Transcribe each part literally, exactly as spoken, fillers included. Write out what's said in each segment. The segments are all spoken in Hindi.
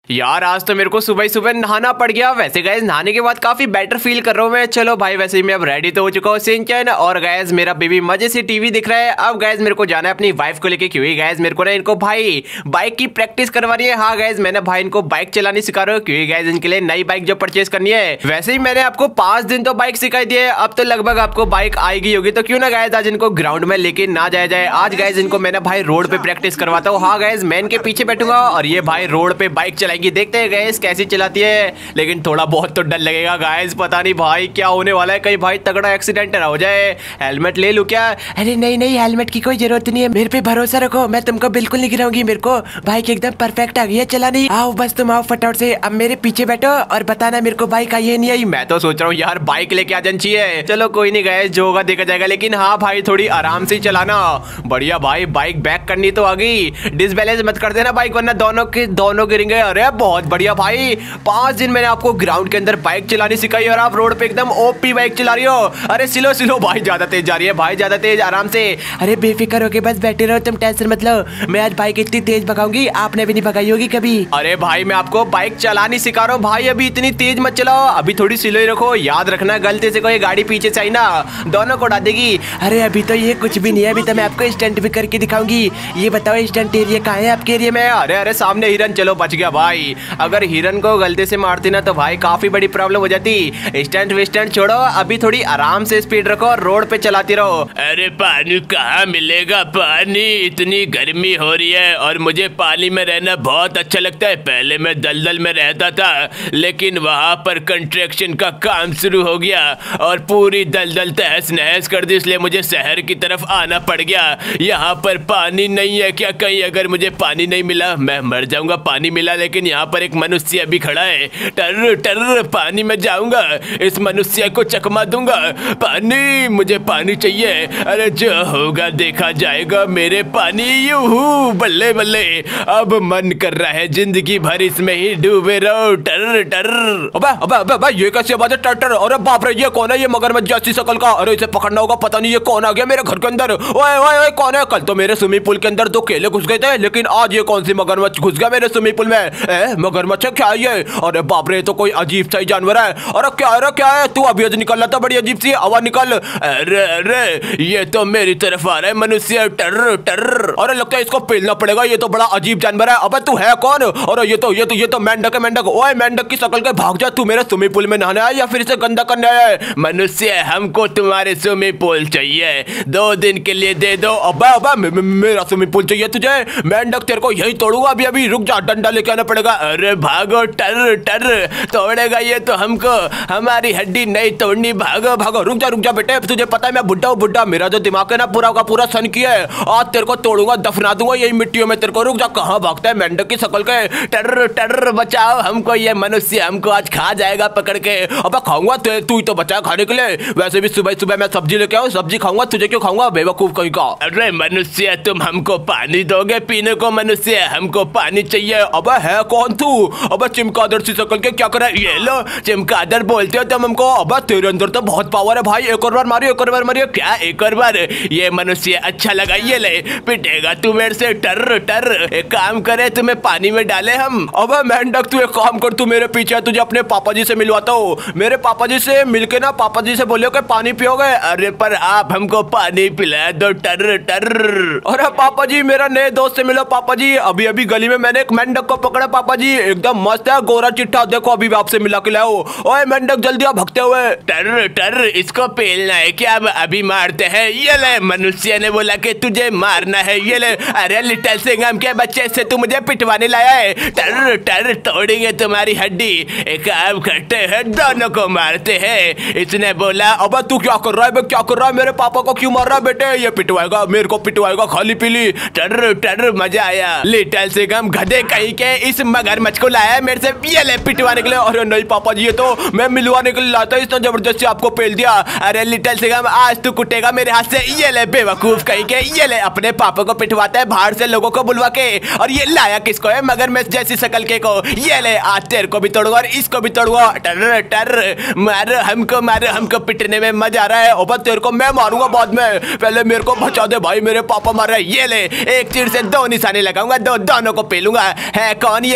यार आज तो मेरे को सुबह सुबह नहाना पड़ गया। वैसे गाइस नहाने के बाद काफी बेटर फील कर रहा हूँ मैं। चलो भाई वैसे ही मैं अब रेडी तो हो चुका हूँ सिंचन, और गाइस मेरा बेबी मजे से टीवी दिख रहा है। अब गाइस मेरे को जाना है अपनी वाइफ को लेके, क्योंकि गाइस मेरे को ना इनको भाई बाइक की प्रैक्टिस करवानी है। हाँ गाइस मैंने भाई इनको बाइक चलानी सिखा रहा हूँ, क्योंकि गाइस इनके लिए नई बाइक जो परचेज करनी है। वैसे ही मैंने आपको पांच दिन तो बाइक सिखाई दी है, अब तो लगभग आपको बाइक आएगी होगी। तो क्यों ना गाइस आज इनको ग्राउंड में लेके ना जाया जाए। आज गाइस इनको मैंने भाई रोड पे प्रैक्टिस करवाता हूँ। हाँ गाइस मैं इनके पीछे बैठूंगा और ये भाई रोड पे बाइक चलाएंगी। देखते हैं गाइस कैसी चलाती है, लेकिन थोड़ा बहुत तो डर लगेगा गाइस। पता नहीं भाई क्या होने वाला है, कहीं भाई तगड़ा एक्सीडेंट ना हो जाए। हेलमेट ले लूं क्या? अरे नहीं नहीं हेलमेट की कोई जरूरत नहीं है, मेरे पे भरोसा रखो, मैं तुमको बिल्कुल नहीं गिराऊंगी। मेरे को बाइक एकदम परफेक्ट आ गई है चलानी। आओ बस तुम आओ फटाफट से, अब मेरे पीछे बैठो और बताना मेरे को बाइक आई है नहीं आई। मैं तो सोच रहा हूँ यार बाइक लेके आ जानी चाहिए। चलो कोई नहीं गाइस जो होगा देखा जाएगा, लेकिन हाँ भाई थोड़ी आराम से चलाना। बढ़िया भाई बाइक बैक करनी तो आ गई, डिसबैलेंस मत कर देना बाइक, वरना दोनों के दोनों गिरेंगे। अरे बहुत बढ़िया भाई, पांच दिन मैंने आपको ग्राउंड के अंदर बाइक चलानी सिखाई और आप रोड पे एकदम ओपी बाइक चला रही हो। अरे स्लो स्लो भाई, ज्यादा तेज जा रही है भाई, ज्यादा तेज, आराम से। अरे बेफिक्र होके बस बैठे रहो, तुम टेंशन मत लो। मैं आज बाइक इतनी तेज भगाऊंगी आपने भी नहीं भगाई होगी कभी। अरे भाई मैं आपको बाइक चलानी सिखा रहा हूँ भाई, अभी इतनी तेज मत चलाओ, अभी थोड़ी स्लो ही रखो। याद रखना गलती से कोई गाड़ी पीछे से आई ना दोनों को उड़ा देगी। अरे अभी तो ये कुछ भी नहीं है, अभी तो मैं आपको स्टंट भी करके दिखाऊंगी। ये बताओ स्टंट एरिया कहाँ है आपके एरिया में? अरे अरे सामने हिरन, चलो बच गया भाई। अगर हिरन को गलती से मारती ना तो भाई काफी बड़ी प्रॉब्लम हो जाती। स्टंट विस्टंट छोड़ो, अभी थोड़ी आराम से स्पीड रखो और रोड पे चलाती रहो। अरे पानी कहाँ मिलेगा? पानी इतनी गर्मी हो रही है और मुझे पानी में रहना बहुत अच्छा लगता है। पहले मैं दलदल में रहता था, लेकिन वहां पर कंस्ट्रक्शन का काम शुरू हो गया और पूरी दलदल तहस नहस कर दी, इसलिए मुझे शहर की तरफ आना पड़ गया। यहाँ पर पानी नहीं है क्या कहीं? अगर मुझे पानी नहीं मिला मैं मर जाऊंगा। पानी मिला लेकिन यहाँ पर एक मनुष्य अभी खड़ा है। टर टर पानी में जाऊंगा, इस मनुष्य को चकमा दूंगा। पानी, मुझे पानी चाहिए। अरे जो होगा देखा जाएगा। मेरे पानी यूं बल्ले बल्ले, अब मन कर रहा है जिंदगी भर इसमें ही डूबे रहो। टर टर अबे अबे अबे अबे ये कैसी आवाज है? टर टर। अरे बाप रे ये कौन है? ये मगरमच्छ जैसी शकल का। अरे इसे पकड़ना होगा, पता नहीं ये कौन आ गया मेरे घर के अंदर। ओए ओए ओए कौन है? कल तो मेरे स्विमिंग पूल के अंदर दो केले घुस गए थे, लेकिन आज ये कौन सी मगरमच्छ घुस गया मेरे स्विमिंग पूल में? ए मगरमच्छ क्या है ये? अरे बाप रे तो कोई अजीब सा ही जानवर है। अरे क्या है? क्या है? तू अभी निकल रहा था, बड़ी अजीब सी आवाज निकल। अरे अरे ये तो मेरी तरफ आ रहा है मनुष्य। टर टर। अरे लगता है इसको पेलना पड़ेगा, ये तो बड़ा अजीब जानवर है। अबे तू है कौन? अरे ये तो ये तो ये तो मेंढक है, मेंढक। ओए मेंढक की शकल के भाग जा, तू मेरे स्विमिंग पूल में नहाने आया या फिर इसे गंदा करने आया है? मनुष्य हमको तुम्हारे स्विमिंग पूल चाहिए, दो दिन के लिए दे दो। अबे अबे मेरा स्विमिंग पूल चाहिए तुझे? मेंढक तेरे को यही तोड़ूंगा अभी अभी, रुक जा, डंडा लेके आना पड़ेगा। अरे भागो, टर टर तोड़ेगा ये तो हमको, हमारी हड्डी नहीं तोड़नी। भागो भागो। रुक जा रुक जा बेटे, तुझे पता है मैं बुड्ढा हूँ, बुड्ढा। मेरा जो दिमाग है ना पूरा का पूरा सन किया है। आज तेरे को तोड़ूंगा, दफना दूंगा यही मिट्टियों में तेरे को। रुक जा, कहाँ भागता है मेंढक की शकल के? टर टर बचाओ हमको, ये मनुष्य हमको आज खा जाएगा पकड़ के। अबे खाऊंगा, तू ही तो बचा खाने के लिए। वैसे भी सुबह सुबह मैं सब्जी लेके आऊँ, सब्जी खाऊंगा, तुझे क्यों खाऊंगा बेवकूफ कहीं का। अरे मनुष्य तुम हमको पानी दोगे पीने को? मनुष्य हमको पानी चाहिए। अबे है कौन तू? अबे चिमकादड़ सी शकल के, क्या कर रहा है? ये लो चिमकादड़ बोलते हो तुम हमको? अबे तेरे अंदर तो बहुत पावर है भाई, एक और बार मारियो, एक और बार मारियो। क्या एक और बार? ये मनुष्य अच्छा लगा, ये ले पिटेगा तू मेरे से। टर टर एक काम करे तुम्हें पानी में डाले हम। अबे मेंढक तू एक काम कर, तू मेरे पीछे, तुझे अपने पापा जी से मिलवाता हूँ। मेरे पापा जी से मिलके ना पापा जी से बोलियो कि पानी पियोगे। अरे पर आप हमको पानी पिला दो। टर टर। अरे पापा जी मेरा नए दोस्त से मिलो पापा जी, अभी अभी गली में मैंने एक मेंढक को पकड़ा पापा जी, एकदम मस्त है, गोरा चिट्ठा, देखो अभी आपसे मिला के लाओ। ओए मेंढक जल्दी आ भगते हुए। टर टर इसको पेलना है क्या? अब अभी मारते हैं। ये ले मनुष्य ने बोला कि तुझे मारना है, ये ले। अरे लिटिल सिंघम के बच्चे से तू मुझे पिटवाने लाया है। टर टर तोड़ेंगे तुम्हारी हड्डी। एक काम करते हैं, दोनों को मारते हैं। इसने बोला। अब तू क्या कर रहा है? क्या कर रहा है? मेरे पापा को क्यों मार रहा है बेटे? ये पिटवाएगा, मेरे को पिटवाएगा, खाली पीली। टर टर मजा आया। लिटिल सिंघम गधे कहीं के इस मगरमच्छ को लाया है मेरे से, ये ले पिटवाने के लिए। अरे नहीं पापा जी, ये तो मैं मिलवाने के लिए लाता, इसने जबरदस्ती आपको पेल दिया। अरे लिटिल सिंघम आज तू कुटेगा मेरे हाथ से। ये ले बेवकूफ कहीं के, ये ले अपने पापा को पिटवाता है बाहर से लोगों को बुलवा के, और ये लाया किसको है? मगरमच्छ जैसी शकल के को। ये ले आज तेरे को भी तोड़ूंगा और इसको भी तोड़ूंगा। टर टर मारो हमको, मारो हमको, पिटने में मजा आ रहा है। अब तेरे को मैं मारूंगा बाद में, पहले मेरे को बचा दे भाई, मेरे पापा मार रहे हैं। ये ले एक तीर से दो निशाने लगाऊंगा, दो दोनों को पेलूंगा। है कौन ये?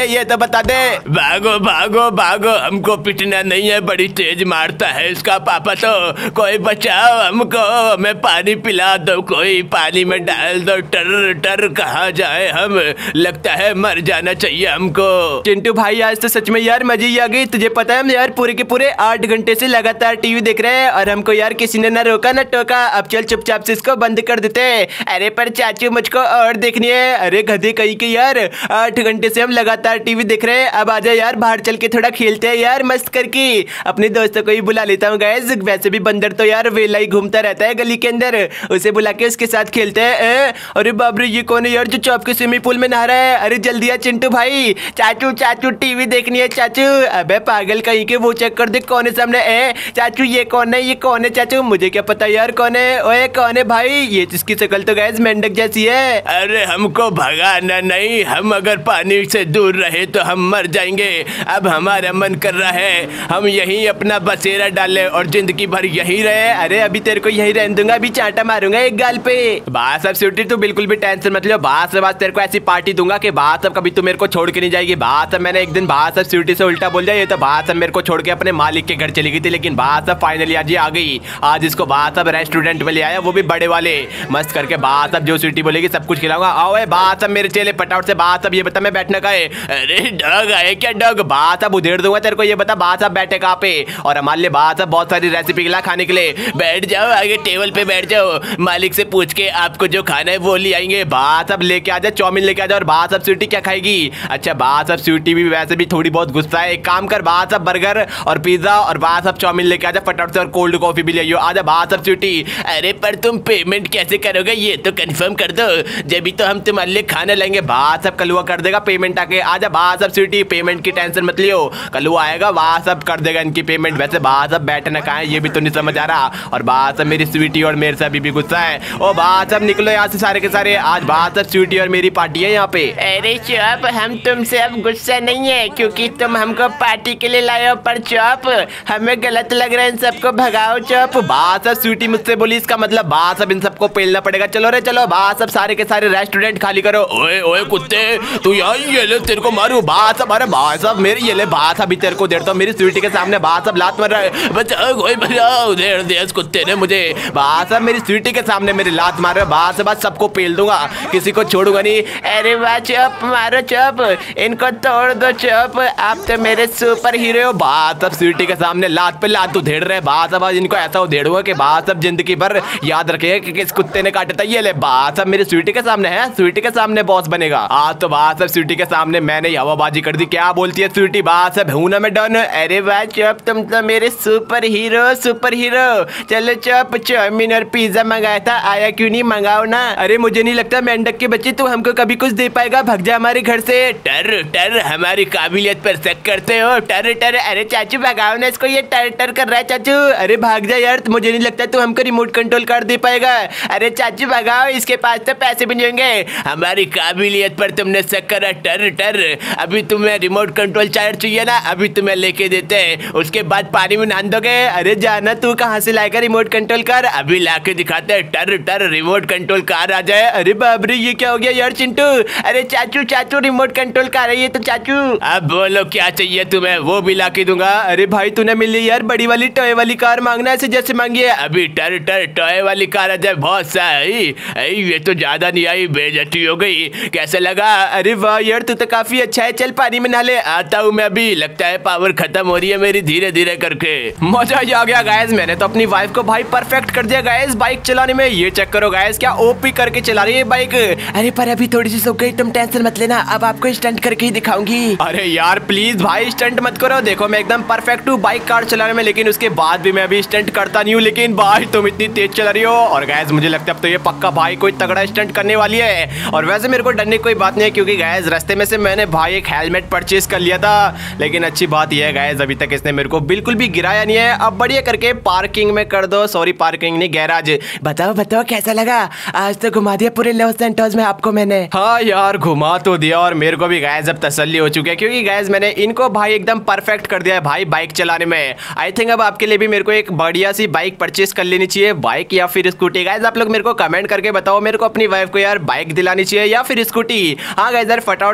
है ये तो बता दे। भागो भागो भागो, हमको पिटना नहीं है, बड़ी तेज मारता है इसका पापा तो। कोई बचाओ हमको, हमें पानी पिला दो, कोई पानी में डाल दो। टर टर कहाँ जाए हम, लगता है मर जाना चाहिए हमको। चिंटू भाई आज तो सच में यार मजे ही आ गई। तुझे पता है हम यार पूरे के पूरे आठ घंटे से लगातार टीवी देख रहे हैं और हमको यार किसी ने ना रोका ना टोका। अब चल चुपचाप से इसको बंद कर देते हैं। अरे पर चाचू मुझको और देखनी है। अरे गधे कहीं के यार, आठ घंटे से हम लगातार टीवी देख रहे हैं। अब आजा यार बाहर चल के थोड़ा खेलते हैं यार मस्त करके। अपने दोस्तों को ही बुला लेता हूँ गाइस, वैसे भी बंदर तो यार वेला ही घूमता रहता है गली के अंदर, उसे बुला के उसके साथ खेलते हैं। अरे बाप रे ये कौन है यार जो चौप के स्विमिंग पूल में नहा रहा है। अरे जल्दी आ चिंटू भाई, चाचू चाचू टीवी देखनी है चाचू। अबे पागल कहीं के, वो चेक कर दे कौन है सामने। ए चाचू ये कौन है, ये कौन है चाचू, मुझे क्या पता यार कौन है। ओए कौन है भाई, ये जिसकी शक्ल तो गाइस मेंढक जैसी है। अरे हमको भगाना नहीं, हम अगर पानी से दूर रहे तो हम मर जाएंगे। अब हमारा मन कर रहा है हम यहीं अपना बसेरा डालें और जिंदगी भर यहीं रहे। अरे अभी तेरे को यहीं रहने दूंगा, अभी चांटा मारूंगा एक गाल पे। बात सब स्वीटी तू बिल्कुल भी टेंशन मत लो, बात सब आज तेरे को ऐसी पार्टी दूंगा कि बात सब कभी तू मेरे को छोड़ के नहीं जाएगी। बात सब मैंने एक दिन बात सब स्वीटी से उल्टा बोल दिया, ये तो बात सब मेरे को छोड़ के अपने मालिक के घर चली गई थी, लेकिन बात सब फाइनली आज ही आ गई। आज इसको बात सब रेस्टोरेंट में ले आया, वो भी बड़े वाले, मस्त करके बात सब जो स्वीटी बोलेगी सब कुछ खिलाऊंगा। आओ बात सब मेरे चेले पटाउट से, बात सब ये बता मैं बैठने का है। अरे डॉग आए क्या डॉग, बात सब उधेड़ दूंगा तेरे को, ये बता बात सब बैठे कहाँ पे। और हमारे लिए बात सब बहुत सारी रेसिपी खिला खाने के लिए। बैठ जाओ आगे टेबल पे बैठ जाओ, मालिक से पूछ के आपको जो खाना है वो ले आएंगे। बात सब लेके आ जा, चाउमीन लेके आ जा। और बात सब स्वीटी क्या खाएगी? अच्छा बात सब स्वीटी भी वैसे भी थोड़ी बहुत गुस्सा है, एक काम कर बात सब बर्गर और पिज्जा और बात सब चाउमीन लेके आ जा फटाफट से, और कोल्ड कॉफी भी ले आइयो। आजा बात सब स्वीटी। अरे पर तुम पेमेंट कैसे करोगे ये तो कंफर्म कर दो, जब भी तो हम तुम्हारे लिए खाना लेंगे। बात सब कलुआ कर देगा पेमेंट आके। आजा बात सब स्वीटी, पेमेंट की टेंशन मत लियो, कलुआ आएगा वहाँ सब कर देगा इनकी पेमेंट। वैसे बात सब बैठना कहाँ है ये भी तो नहीं समझ आ रहा। और बात सब मेरी स्वीटी और मेरे से अभी भी गुस्सा है। ओ बात सब निकलो यहाँ से सारे के सारे, आज बात सब स्वीटी और मेरी पार्टी है यहाँ पे। अरे चौप हम तुमसे अब गुस्सा नहीं है क्योंकि तुम हमको पार्टी के लिए लाए हो, पर चौप हमें गलत लग रहा है, इन सबको भगाओ चौप। बात सब स्वीटी मुझसे बोली, इसका मतलब बात सब इन सबको पेलना पड़ेगा। चलो रे चलो, बात सब सारे के सारे रेस्टोरेंट खाली करो। ओए ओए कुत्ते तू यहाँ ये ले, तेरे को मारू। बात सब, अरे बात सब मेरी ये ले, बात सब तेरे को देता हूँ मेरी स्वीटी के सामने। बात सब लात मार रहा है, बचाओ कोई बचाओ, देर दे इस कुत्ते ने मुझे। बात सब मेरी स्वीटी के सामने मेरी लात मार रहा है। बात सब आज सबको पेल दूंगा, किसी को छोड़ूंगा नहीं। अरे वाह चौप, मारो चौप, इनको तोड़ दो चौप, आप तो मेरे सुपर हीरो हो। बात सब स्वीटी के सामने लात पे लात उधेड़ रहे। बात सब आज इनको ऐसा उधेड़ूंगा कि बात सब जिंदगी भर याद रखे कि किस कुत्ते ने काटा था। ये ले बात सब मेरी स्वीटी के सामने है, स्वीटी के सामने बॉस बनेगा आज तो। बात सब स्वीटी के सामने मैंने हवाबाजी कर दी। क्या बोलती है स्वीटी? बात सब हूं ना मैं डन। अरे वाह चौप, तुम तो मेरे सुपर हीरो सुपर हीरो। चलो चौप, चाउमीन और पिज्जा मंगाया था, आया क्यों नहीं, मंगाओ ना। अरे मुझे नहीं लगता मेंढक के बच्चे तू हमको कभी कुछ दे पाएगा, भग जा हमारे घर से। टर टर हमारी काबिलियत पर शक करते हो, टर टर। अरे चाचू भगाओ ना इसको, ये टर टर कर रहा है चाचू। अरे भाग जा यार, मुझे नहीं लगता तू हमको रिमोट कंट्रोल कर दे पाएगा। अरे चाचू भगाओ, इसके पास तो पैसे भी नहीं होंगे। हमारी काबिलियत पर तुमने शक करा, टर टर। अभी तुम्हें रिमोट कंट्रोल चार्ज चाहिए ना, अभी तुम्हें लेके देते हैं, उसके बाद पानी में नहान दोगे। अरे जाना, तू कहाँ से लाएगा रिमोट कंट्रोल कार? अभी लाके दिखाते हैं, टर टर रिमोट कंट्रोल कार आ जाए। अरे बाबरे ये क्या हो गया यार चिंटू? अरे चाचू चाचू रिमोट कंट्रोल कार है ये तो चाचू। अब बोलो क्या चाहिए तुम्हें, वो भी लाके दूंगा। अरे भाई तूने मिल ली यार बड़ी वाली टॉय वाली कार मांगना ऐसे जैसे मांगी है। अभी टर टर टॉय वाली कार आ जाए, बहुत सही। ये तो ज्यादा नहीं आई, बेइज्जती हो गई, कैसे लगा? अरे वाह यार तू तो काफी अच्छा है, चल पानी में नहा ले। आता हूँ मैं अभी, लगता है पावर खत्म हो रही है मेरी धीरे धीरे करके। मजा ही आ गया गाइस, मैंने तो अपनी वाइफ को भाई परफेक्ट कर दिया गाइस बाइक चलाने में। ये चेक करो गाइस क्या ओपी करके चला रही है बाइक। अरे पर अभी थोड़ी सी सो गई, तुम टेंशन मत लेना, अब आपको स्टंट करके ही दिखाऊंगी। अरे यार प्लीज भाई स्टंट मत करो, देखो मैं एकदम परफेक्ट हूँ बाइक कार चलाने में, लेकिन उसके बाद भी मैं अभी स्टंट करता नहीं हूँ। लेकिन भाई तुम इतनी तेज चला रही हो, और गाइस मुझे लगता है अब तो ये पक्का भाई कोई तगड़ा स्टंट करने वाली है। और वैसे मेरे को डरने की कोई बात नहीं है, क्योंकि गाइस रास्ते में से मैंने भाई एक हेलमेट परचेज कर लिया था। लेकिन अच्छी बात यह है गाइस अभी तक इसने मेरे को बिल्कुल भी गिराया नहीं है। अब बढ़िया करके पार्किंग में कर दो, सॉरी पार्किंग नहीं गैराज। बताओ बताओ कैसा लगा, आज तो घुमा दिया पूरे लॉस सैंटोस में आपको मैंने। हाँ यार घुमा तो दिया, और मेरे को भी गाइस अब तसल्ली हो चुकी है, क्योंकि गाइस मैंने इनको भाई एकदम परफेक्ट कर दिया है भाई बाइक चलाने में। आई थिंक अब आपके लिए भी मेरे को एक बढ़िया सी बाइक परचेज कर लेनी चाहिए, बाइक या फिर स्कूटी। गाइस आप लोग मेरे को कमेंट करके बताओ, मेरे को अपनी वाइफ को यार बाइक दिलानी चाहिए या फिर स्कूटी। हाँ गाइस यार फटाफट से अगर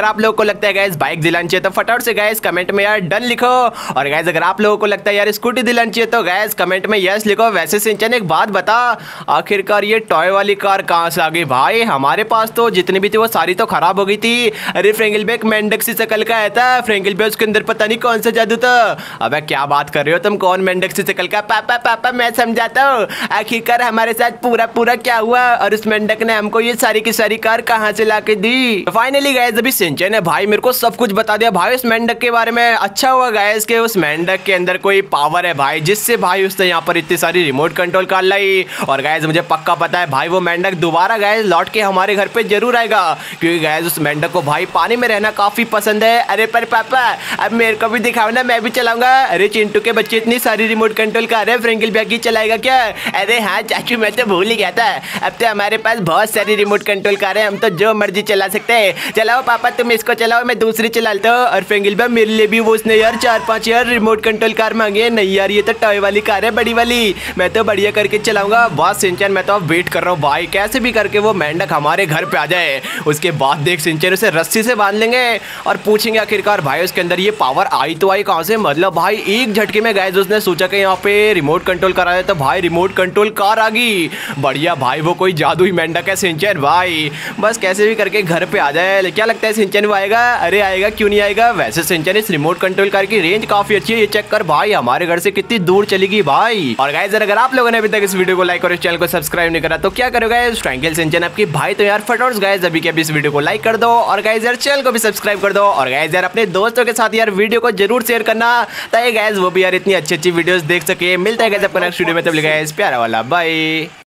अगर आप लोगों को लगता है गाइस बाइक दिलानी चाहिए तो फटाफट से गाइस कमेंट में यार डन लिखो। और गाइस अगर आप लोगों को लगता है यार स्कूटी दिलानी चाहिए तो गाइस कमेंट में यस लिखो। वैसे सिंचन एक बात बता, आखिरकार ये टॉय वाली कार कहाँ से आ गई भाई? हमारे पास तो जितनी भी थी वो सारी तो खराब हो गई थी। अरे फ्रेंकिल बैग मेंढक सी शकल का आया था, फ्रेंकिल बैग उसके अंदर पता नहीं कौन सा जादू था। अबे क्या बात कर रहे हो तुम, कौन मेंढक सी शकल का? पापा पापा मैं समझाता हूँ आखिरकार हमारे साथ पूरा पूरा क्या हुआ और उस मेंढक ने हमको ये सारी की सारी कार कहाँ से ला के दी। फाइनली गाइस अभी सिंचन है भाई मेरे को सब कुछ बता दिया भाई उस मेंढक के बारे में। अच्छा हुआ गाइस के उस मेंढक के अंदर कोई पावर है भाई जिससे भाई उसने यहाँ पर इतनी सारी रिमोट कंट्रोल कार लाई। और गाइस मुझे पक्का पता है भाई वो मेंढक दोबारा गाइस लौट के हमारे घर पे जरूर आएगा, क्योंकि गाइस उस मेंढक को भाई पानी में रहना काफी पसंद है। अरे पर पापा अब मेरे को भी दिखाओ ना, मैं भी चलाऊंगा। अरे चिंटू के बच्चे इतनी सारी रिमोट कंट्रोल कार है, फ्रेंकिल बैग चलाएगा क्या? अरे हाँ चाचू मैं तो भूल ही गया था, अब तो हमारे पास बहुत सारी रिमोट कंट्रोल कार है, हम तो जो मर्जी चला सकते हैं। चलाओ पापा तुम इसको चलाओ, मैं दूसरी चलाता हूँ। और फ्रेंकिल बैग मेरे लिए भी वो उसने यार चार पांच यार रिमोट कंट्रोल कार मांगी है। नहीं यार ये तो टॉय वाली कार है बड़ी वाली, मैं तो बढ़िया करके चलाऊंगा। बॉस सिंचन मैं तो अब वेट कर रहा हूँ भाई कैसे भी करके वो मेंढक हमारे घर पे आ जाए। उसके बाद देख सिंचन उसे रस्सी से बांध लेंगे और पूछेंगे आखिरकार भाई उसके अंदर ये पावर आई तो आई कहाँ से। मतलब भाई एक झटके में गाइस उसने सोचा कि यहाँ पे रिमोट कंट्रोल करा है तो भाई रिमोट कंट्रोल कार आ गई। बढ़िया भाई वो कोई जादुई मेंढक है सिंचन भाई, बस कैसे भी करके घर पे आ जाए। क्या लगता है सिंचन वो आएगा? अरे आएगा क्यों नहीं आएगा। वैसे सिंचन इस रिमोट कंट्रोल कार की रेंज काफी अच्छी है, ये चेक कर भाई हमारे घर से कितनी दूर चलेगी भाई। और गाइस अगर आप लोगों ने अभी तक इस वीडियो को लाइक और इस चैनल को सब्सक्राइब नहीं करा तो क्या करोगे गाइस, फ्रैंकल सिंचन आपकी भाई तो यार फटाफट गाइस अभी के अभी इस वीडियो को लाइक कर दो और गाइस यार चैनल को भी सब्सक्राइब कर दो। और गाइस यार अपने दोस्तों के साथ यार वीडियो को जरूर शेयर करना ताकि गाइस वो भी यार इतनी अच्छी अच्छी वीडियोस देख सके। मिलता है गाइस आपको नेक्स्ट वीडियो में, तब तक गाइस प्यारा वाला बाय।